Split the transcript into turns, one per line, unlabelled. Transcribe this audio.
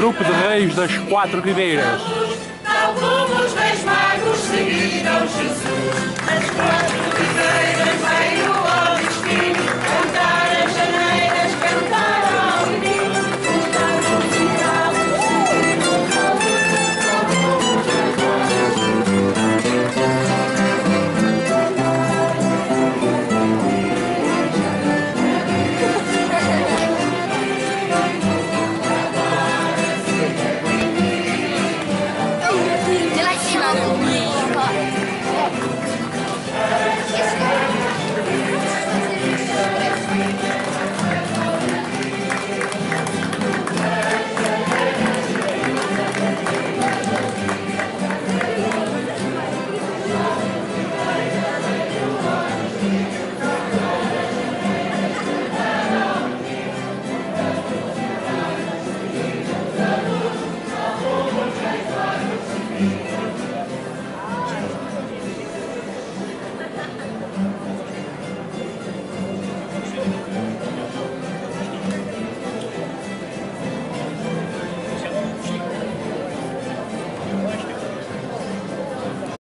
grupo de reis das quatro ribeiras.
Tal como os reis magos seguiram Jesus, as quatro ribeiras veio ao destino, cantar as janeiras, cantar ao menino, cantar os cigarros, seguiram o